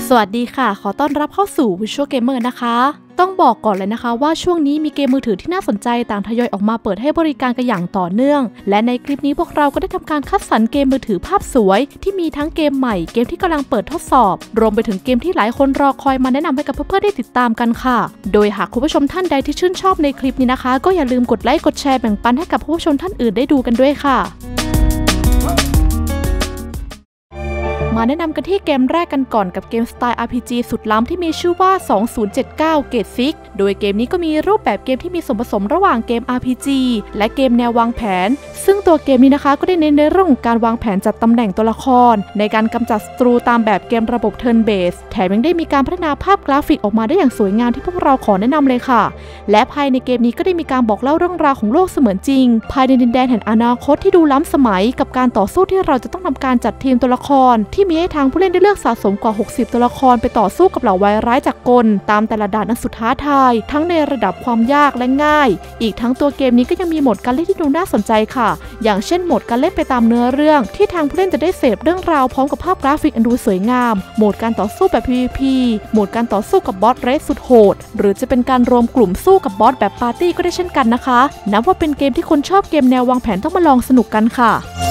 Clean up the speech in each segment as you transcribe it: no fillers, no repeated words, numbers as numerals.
สวัสดีค่ะขอต้อนรับเข้าสู่ Visual Gamer นะคะต้องบอกก่อนเลยนะคะว่าช่วงนี้มีเกมมือถือที่น่าสนใจต่างทยอยออกมาเปิดให้บริการกันอย่างต่อเนื่องและในคลิปนี้พวกเราก็ได้ทำการคัดสรรเกมมือถือภาพสวยที่มีทั้งเกมใหม่เกมที่กำลังเปิดทดสอบรวมไปถึงเกมที่หลายคนรอคอยมาแนะนำให้กับเพื่อนๆได้ติดตามกันค่ะโดยหากคุณผู้ชมท่านใดที่ชื่นชอบในคลิปนี้นะคะก็อย่าลืมกดไลค์กดแชร์แบ่งปันให้กับผู้ชมท่านอื่นได้ดูกันด้วยค่ะมาแนะนำกันที่เกมแรกกันก่อนกับเกมสไตล์ RPG สุดล้ำที่มีชื่อว่า 2079 Gate 6 โดยเกมนี้ก็มีรูปแบบเกมที่มีส่วนผสมระหว่างเกม RPG และเกมแนววางแผนซึ่งตัวเกมนี้นะคะก็ได้เน้นในเรื่องของการวางแผนจัดตำแหน่งตัวละครในการกำจัดศัตรูตามแบบเกมระบบ Turn Based แถมยังได้มีการพัฒนาภาพกราฟิกออกมาได้อย่างสวยงามที่พวกเราขอแนะนำเลยค่ะและภายในเกมนี้ก็ได้มีการบอกเล่าเรื่องราวของโลกเสมือนจริงภายในดินแดนแห่งอนาคตที่ดูล้ำสมัยกับการต่อสู้ที่เราจะต้องทำการจัดทีมตัวละครที่มีให้ทางผู้เล่นได้เลือกสะสมกว่า60ตัวละครไปต่อสู้กับเหล่าวายร้ายจากกลตามแต่ละด่านอันสุดท้าทายทั้งในระดับความยากและง่ายอีกทั้งตัวเกมนี้ก็ยังมีโหมดการเล่นที่ดูน่าสนใจค่ะอย่างเช่นโหมดการเล่นไปตามเนื้อเรื่องที่ทางผู้เล่นจะได้เสพเรื่องราวพร้อมกับภาพกราฟิกอันดูสวยงามโหมดการต่อสู้แบบ PVP โหมดการต่อสู้กับบอสเรสสุดโหดหรือจะเป็นการรวมกลุ่มสู้กับบอสแบบปาร์ตี้ก็ได้เช่นกันนะคะนับว่าเป็นเกมที่คนชอบเกมแนววางแผนต้องมาลองสนุกกันค่ะ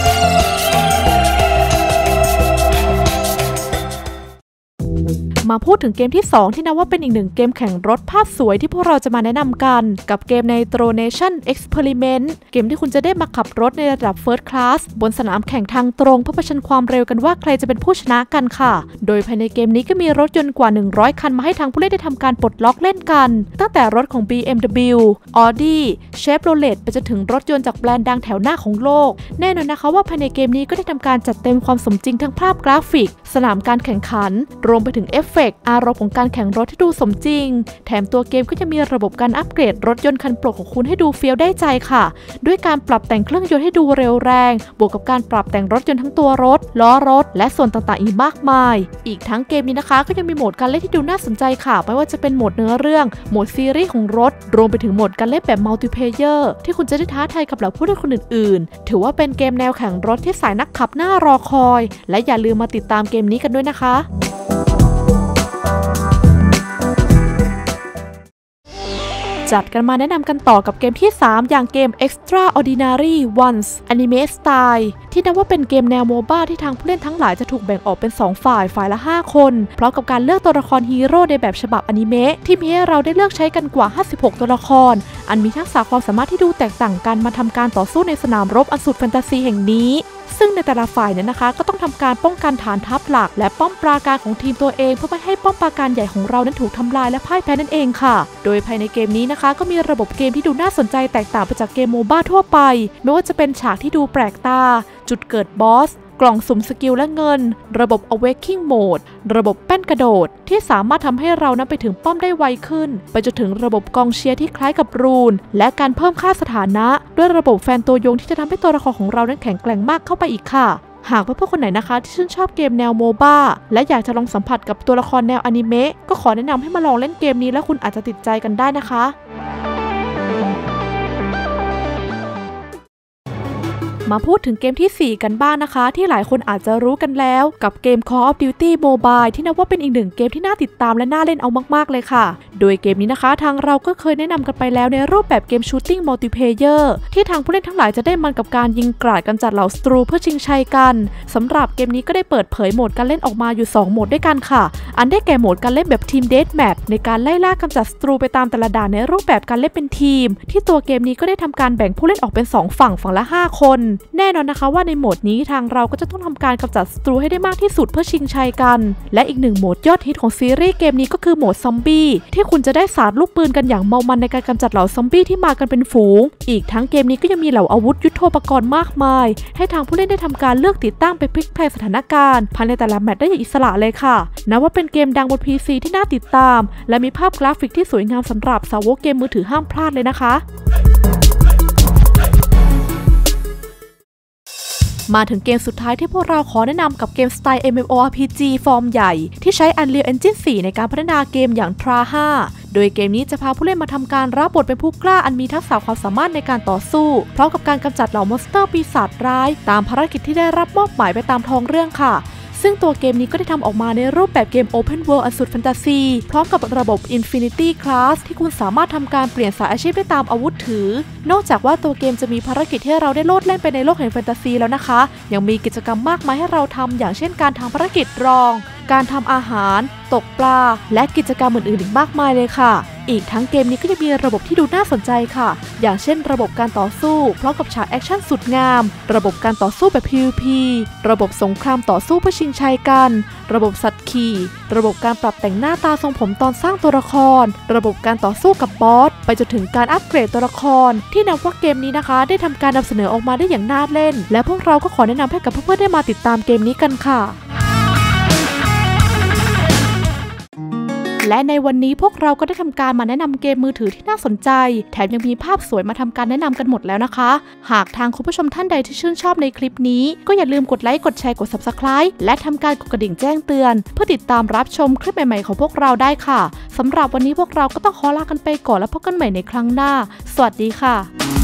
มาพูดถึงเกมที่2ที่นับว่าเป็นอีกหนึ่งเกมแข่งรถภาพสวยที่พวกเราจะมาแนะนำกันกับเกมใน Nitro-Nation Experiment เกมที่คุณจะได้มาขับรถในระดับ First Class บนสนามแข่งทางตรงเพื่อประชันความเร็วกันว่าใครจะเป็นผู้ชนะกันค่ะโดยภายในเกมนี้ก็มีรถยนต์กว่า100คันมาให้ทางผู้เล่นได้ทำการปลดล็อกเล่นกันตั้งแต่รถของ BMW Audi Chevrolet ไปจนถึงรถยนต์จากแบรนด์ดังแถวหน้าของโลกแน่นอนนะคะว่าภายในเกมนี้ก็ได้ทำการจัดเต็มความสมจริงทั้งภาพกราฟิกสนามการแข่งขันรวมไปถึงเอฟเฟกต์อารมณ์ของการแข่งรถที่ดูสมจริงแถมตัวเกมก็จะมีระบบการอัปเกรดรถยนต์คันโปรดของคุณให้ดูเฟี้ยวได้ใจค่ะด้วยการปรับแต่งเครื่องยนต์ให้ดูเร็วแรงบวกกับการปรับแต่งรถยนต์ทั้งตัวรถล้อรถและส่วนต่างๆอีกมากมายอีกทั้งเกมนี้นะคะก็ยังมีโหมดการเล่นที่ดูน่าสนใจค่ะไม่ว่าจะเป็นโหมดเนื้อเรื่องโหมดซีรีส์ของรถรวมไปถึงโหมดการเล่นแบบมัลติเพลเยอร์ที่คุณจะได้ท้าทายกับเหล่าผู้เล่นคนอื่นๆถือว่าเป็นเกมแนวแข่งรถที่สายนักขับน่ารอคอยและอย่าลืมมาติดตามเกมนี้กันด้วยนะคะจัดกันมาแนะนำกันต่อกับเกมที่3อย่างเกม Extraordinary Ones Anime Style ที่นับว่าเป็นเกมแนวโมบ้าที่ทางผู้เล่นทั้งหลายจะถูกแบ่งออกเป็น2ฝ่ายละ5คนพร้อมกับการเลือกตัวละครฮีโร่ในแบบฉบับอนิเมะที่มีให้เราได้เลือกใช้กันกว่า56ตัวละครอันมีทักษะความสามารถที่ดูแตกต่างกันมาทำการต่อสู้ในสนามรบอันสุดแฟนตาซีแห่งนี้ซึ่งในแต่ละฝ่ายเนี่ยนะคะก็ต้องทำการป้องกันฐานทัพหลักและป้อมปราการของทีมตัวเองเพื่อไม่ให้ป้อมปราการใหญ่ของเรานั้นถูกทำลายและพ่ายแพ้นั่นเองค่ะโดยภายในเกมนี้นะคะก็มีระบบเกมที่ดูน่าสนใจแตกต่างไปจากเกมโมบ้าทั่วไปไม่ว่าจะเป็นฉากที่ดูแปลกตาจุดเกิดบอสกล่องสุ่มสกิลและเงินระบบ Awakening Mode ระบบแป้นกระโดดที่สามารถทำให้เรานั้นไปถึงป้อมได้ไวขึ้นไปจนถึงระบบกองเชียร์ที่คล้ายกับรูนและการเพิ่มค่าสถานะด้วยระบบแฟนตัวยงที่จะทำให้ตัวละครของเรานั้นแข็งแกร่งมากเข้าไปอีกค่ะหากเพื่อนๆคนไหนนะคะที่ชื่นชอบเกมแนวโมบ้าและอยากจะลองสัมผัสกับตัวละครแนวอนิเมะก็ขอแนะนำให้มาลองเล่นเกมนี้แล้วคุณอาจจะติดใจกันได้นะคะมาพูดถึงเกมที่4กันบ้างนะคะที่หลายคนอาจจะรู้กันแล้วกับเกม Call of Duty Mobile ที่นับว่าเป็นอีกหนึ่งเกมที่น่าติดตามและน่าเล่นเอามากๆเลยค่ะโดยเกมนี้นะคะทางเราก็เคยแนะนำกันไปแล้วในรูปแบบเกม Shooting Multiplayer ที่ทางผู้เล่นทั้งหลายจะได้มันกับการยิงกราดกำจัดเหล่าศัตรูเพื่อชิงชัยกันสำหรับเกมนี้ก็ได้เปิดเผยโหมดการเล่นออกมาอยู่2โหมดด้วยกันค่ะอันได้แก่โหมดการเล่นแบบ Team Deathmatch ในการไล่ล่ากำจัดศัตรูไปตามแต่ละด่านในรูปแบบการเล่นเป็นทีมที่ตัวเกมนี้ก็ได้ทำการแบ่งผู้เล่นออกเป็น2ฝั่งละ5คนแน่นอนนะคะว่าในโหมดนี้ทางเราก็จะต้องทำการกำจัดศัตรูให้ได้มากที่สุดเพื่อชิงชัยกันและอีกหนึ่งโหมดยอดฮิตของซีรีส์เกมนี้ก็คือโหมดซอมบี้ที่คุณจะได้สาดลูกปืนกันอย่างเมามันในการกำจัดเหล่าซอมบี้ที่มากันเป็นฝูงอีกทั้งเกมนี้ก็ยังมีเหล่าอาวุธยุทโธปกรณ์มากมายให้ทางผู้เล่นได้ทำการเลือกติดตั้งไปพลิกแพลงสถานการณ์ภายในแต่ละแมตช์ได้อย่างอิสระเลยค่ะนับว่าเป็นเกมดังบน PC ที่น่าติดตามและมีภาพกราฟิกที่สวยงามสำหรับสาวกเกมมือถือห้ามพลาดเลยนะคะมาถึงเกมสุดท้ายที่พวกเราขอแนะนำกับเกมสไตล์ MMORPG ฟอร์มใหญ่ที่ใช้ Unreal Engine 4 ในการพัฒนาเกมอย่าง TRA 5 โดยเกมนี้จะพาผู้เล่นมาทำการรับบทเป็นผู้กล้าอันมีทักษะความสามารถในการต่อสู้พร้อมกับการกำจัดเหล่ามอนสเตอร์ปีศาจร้ายตามภารกิจที่ได้รับมอบหมายไปตามท้องเรื่องค่ะซึ่งตัวเกมนี้ก็ได้ทำออกมาในรูปแบบเกม Open World อันสุดแฟนตาซีพร้อมกับระบบ Infinity Class ที่คุณสามารถทำการเปลี่ยนสายอาชีพได้ตามอาวุธถือนอกจากว่าตัวเกมจะมีภารกิจให้เราได้โลดแล่นไปในโลกแห่งแฟนตาซีแล้วนะคะยังมีกิจกรรมมากมายให้เราทำอย่างเช่นการทำภารกิจรองการทำอาหารตกปลาและกิจกรรมอื่นๆอีกมากมายเลยค่ะอีกทั้งเกมนี้ก็ยังมีระบบที่ดูน่าสนใจค่ะอย่างเช่นระบบการต่อสู้พร้อมกับฉากแอคชั่นสุดงามระบบการต่อสู้แบบ PVP ระบบสงครามต่อสู้เพื่อชิงชัยกันระบบสัตว์ขี่ระบบการปรับแต่งหน้าตาทรงผมตอนสร้างตัวละครระบบการต่อสู้กับบอสไปจนถึงการอัปเกรดตัวละครที่นับว่าเกมนี้นะคะได้ทำการนำเสนอออกมาได้อย่างน่าเล่นและพวกเราก็ขอแนะนำให้กับเพื่อนๆได้มาติดตามเกมนี้กันค่ะและในวันนี้พวกเราก็ได้ทำการมาแนะนำเกมมือถือที่น่าสนใจแถมยังมีภาพสวยมาทำการแนะนำกันหมดแล้วนะคะหากทางคุณผู้ชมท่านใดที่ชื่นชอบในคลิปนี้ก็อย่าลืมกดไลค์กดแชร์กด Subscribe และทำการกดกระดิ่งแจ้งเตือนเพื่อติดตามรับชมคลิปใหม่ๆของพวกเราได้ค่ะสำหรับวันนี้พวกเราก็ต้องขอลากันไปก่อนแล้วพบกันใหม่ในครั้งหน้าสวัสดีค่ะ